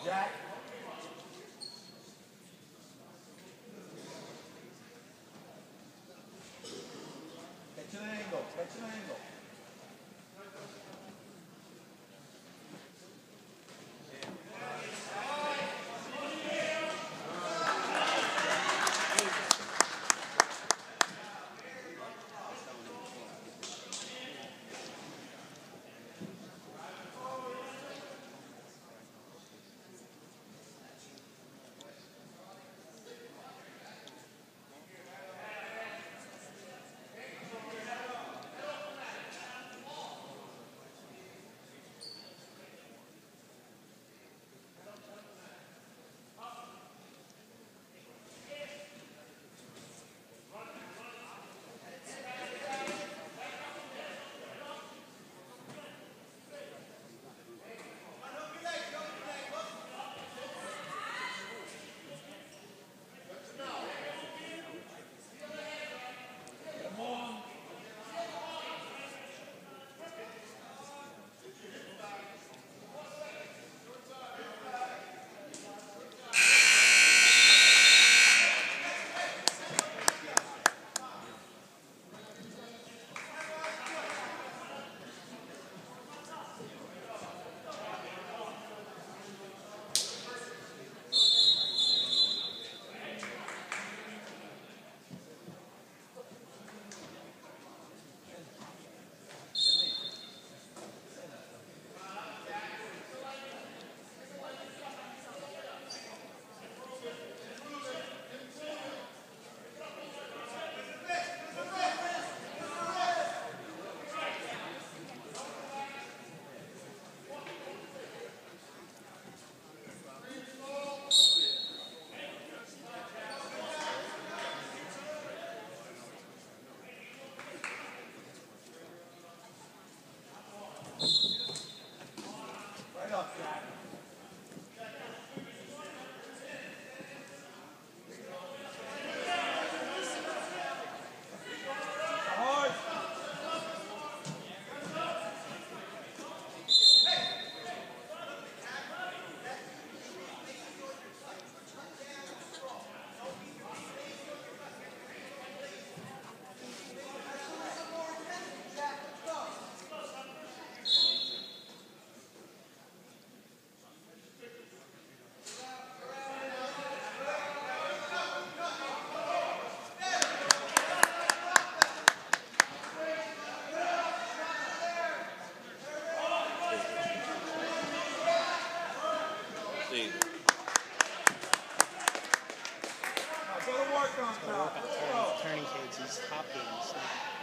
Tourniquets, these top games.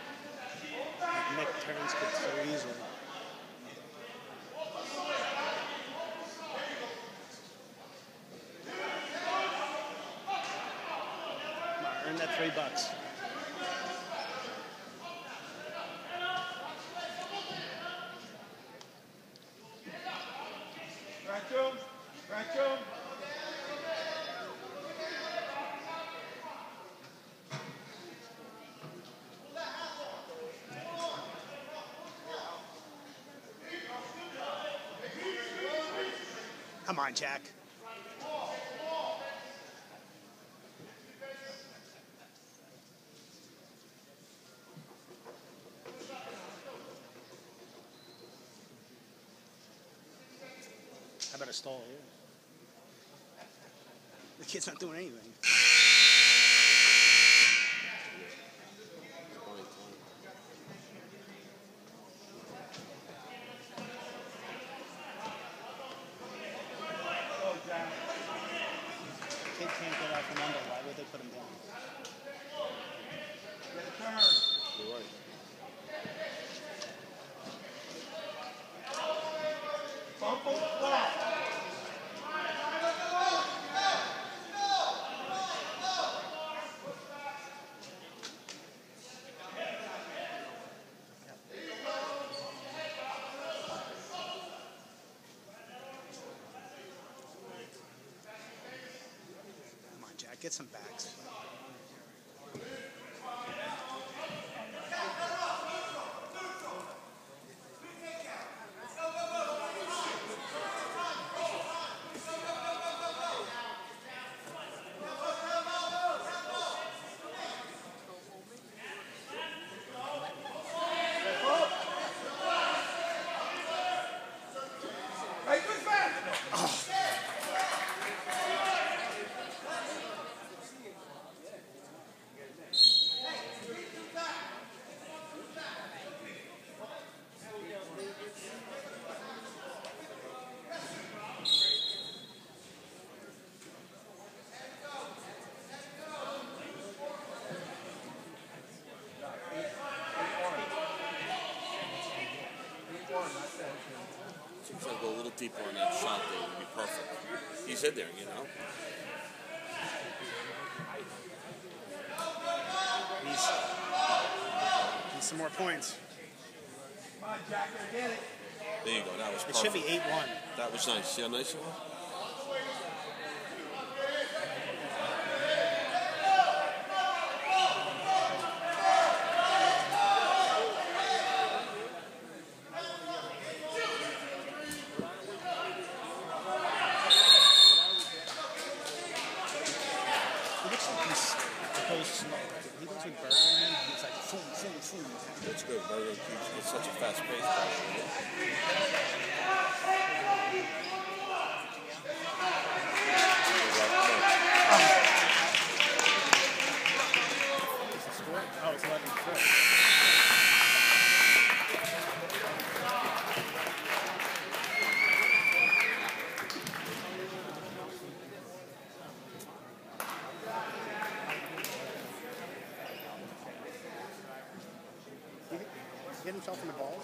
Nick turns it so easily. Earn that $3. Rancho. Come on, Jack. How about a stall here? The kid's not doing anything. The kid can't get out from under. Why would they put him down? Get a turn. You're right. Fumble flop. Come on, Jack. Get some backs. So try to go a little deeper on that shot there would be perfect. He's in there, you know. Needs some more points. Come on, Jacker, get it. There you go. That was It perfect. should be 8-1. That was nice. See how nice it was? He looks like he goes slow. He goes with Bergman. He's like, boom, boom, boom. That's good. It's such a fast pace. What's the score? Oh, it's 11-3. He hit himself in the balls.